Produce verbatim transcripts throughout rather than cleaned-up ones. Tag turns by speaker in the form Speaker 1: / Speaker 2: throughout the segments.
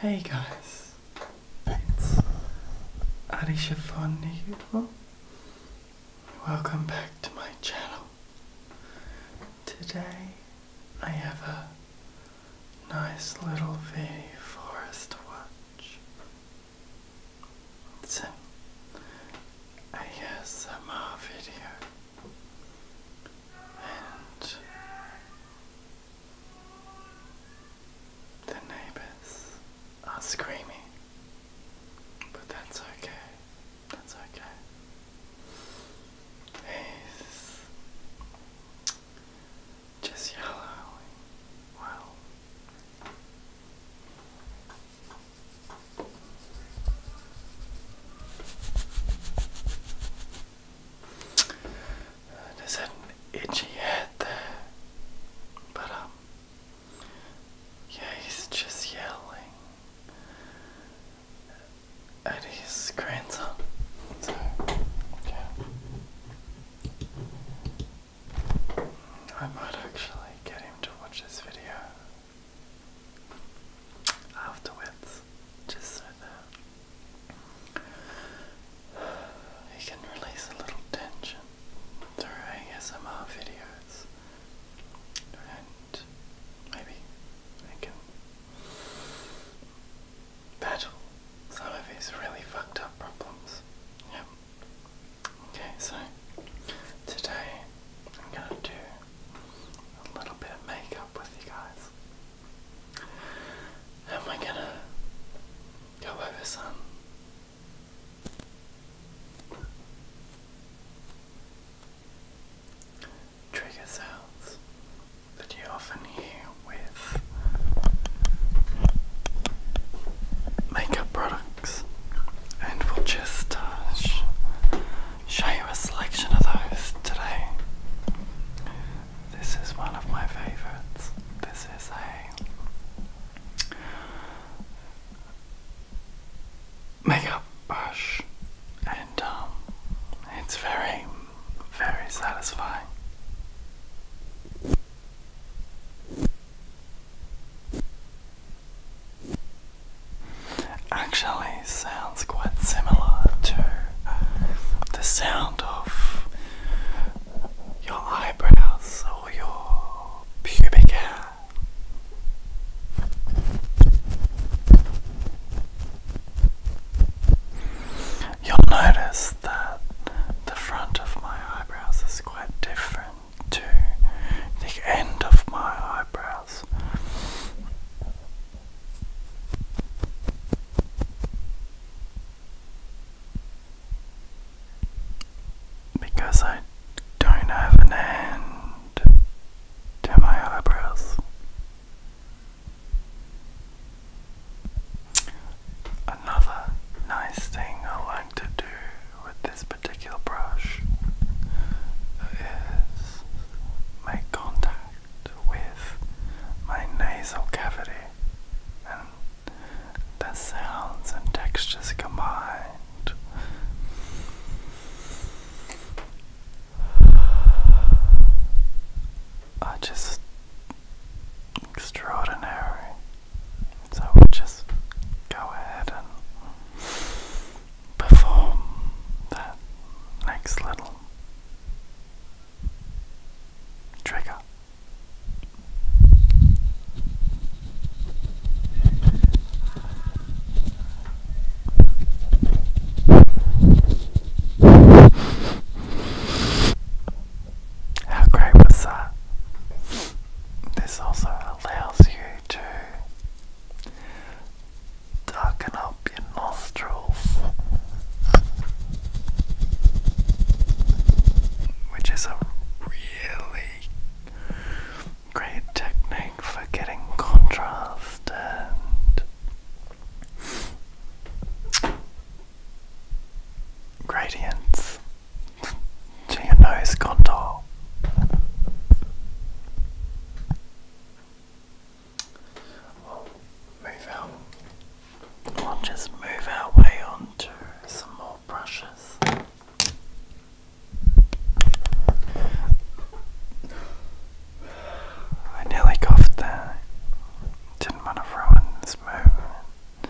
Speaker 1: Hey guys, it's Ari Shafani here. Welcome back to my channel. Today I have a nice little video for us to watch. It's an A S M R video and the neighbors are screaming, but that's okay, that's okay. He's just yelling, well, there's an itchy head there, but um, yeah, he's just yelling at his grandson. So, yeah. I might actually get him to watch this video afterwards, just so that he can release a little tension through A S M R videos, and maybe he can battle some of his really fucked up problems. Yeah. Okay, so today I'm gonna do a little bit of makeup with you guys. And we're gonna go over some trigger sounds that you often hear with makeup products, and we'll just uh, sh show you a selection of those today. This is one of my favorites. This is a makeup brush, and um, it's very, very satisfying. Actually sounds quite similar to the sound of your eyebrows or your pubic hair. You'll notice that the front of my eyebrows is quite different to the end of my eyebrows. Because I don't have an end to my eyebrows. Another nice thing I like to do with this particular brush is make contact with my nasal cavity, and the sounds and textures combined are just extraordinary. So we'll just go ahead and perform that next little trigger. How great was that? This also allows you to darken up your nostrils, which is a really great technique for getting contrast and gradients to your nose contour. Move out. We'll just move our way on to some more brushes. I nearly coughed there. Didn't want to ruin this moment.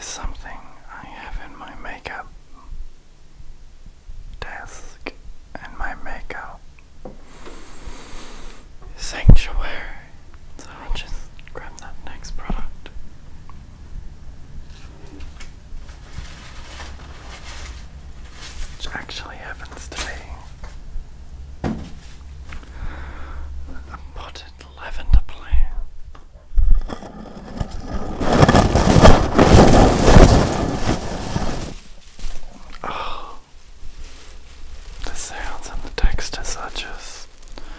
Speaker 1: is something I have in my makeup desk and my makeup sanctuary. So I'll just grab that next product. Which actually happens to be a potted lavender plant. Oh, the sounds and the textures are just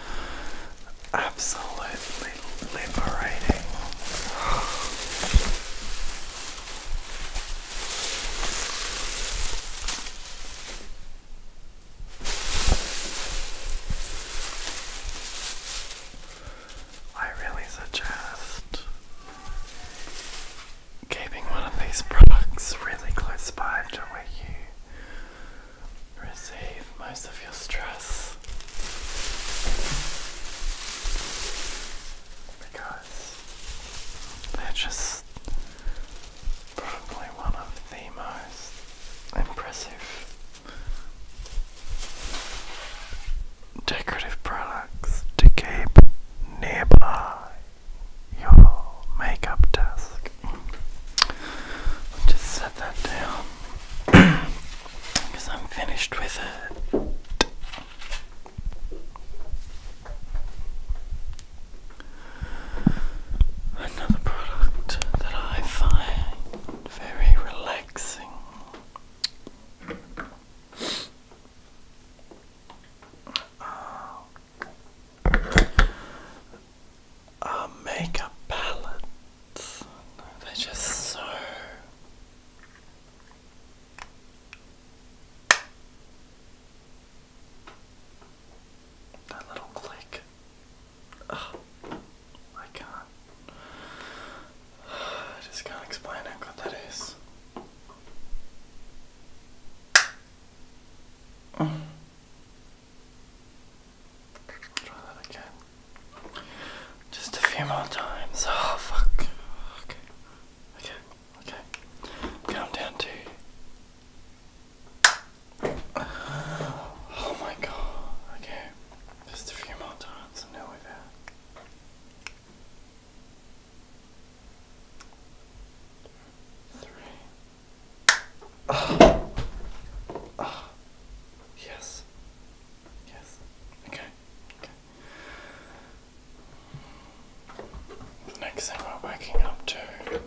Speaker 1: absolutely liberating. I really suggest keeping one of these products really close by to where you receive most of your stress, because they're just probably one of the most impressive decorative products to keep nearby your makeup desk. I'll just set that down because I'm finished with it. Another product that I find very relaxing are makeup palettes. They're just so that little click. Oh, I can't. I just can't explain how good that is. Mm. Try that again. Just a few more times. Oh fuck. Okay. Okay. Okay. Count down to. Oh my god. Okay. Just a few more times and now we've had. Three. Oh. Oh. Yes. Yes. Okay. Okay. The next thing we're waking up to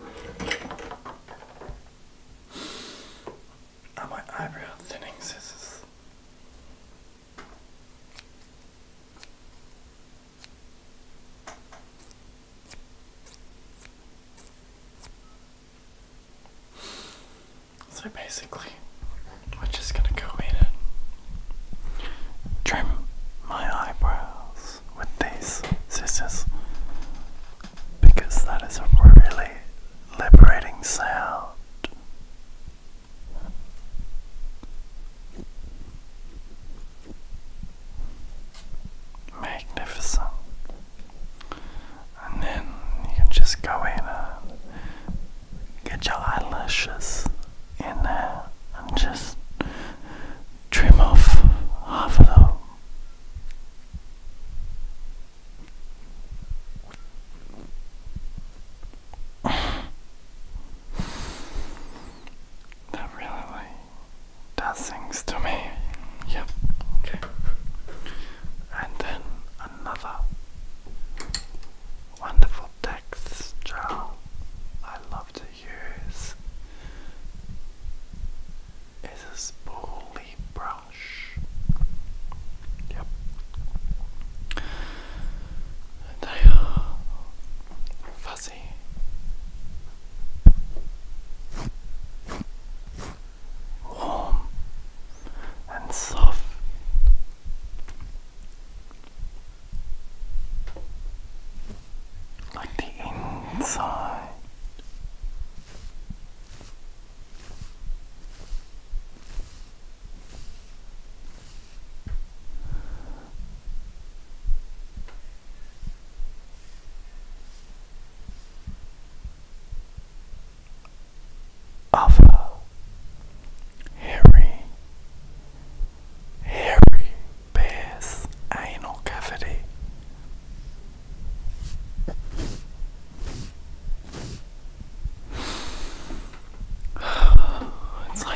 Speaker 1: are my eyebrow thinning scissors. So basically, we're just gonna go in and trim my eyebrows with these scissors, because that is a really liberating sound. Magnificent. And then you can just go in and get your eyelashes in there and just trim off half of them. That really does things to me. Yep. Okay. And then another wonderful texture I love to use is a spoolie brush. Yep. They are fuzzy, warm,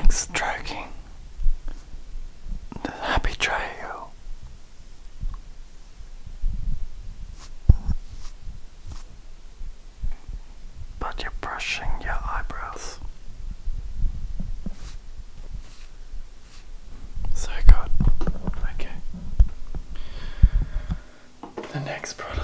Speaker 1: like stroking the happy trail. But you're brushing your eyebrows. So good. Okay. The next product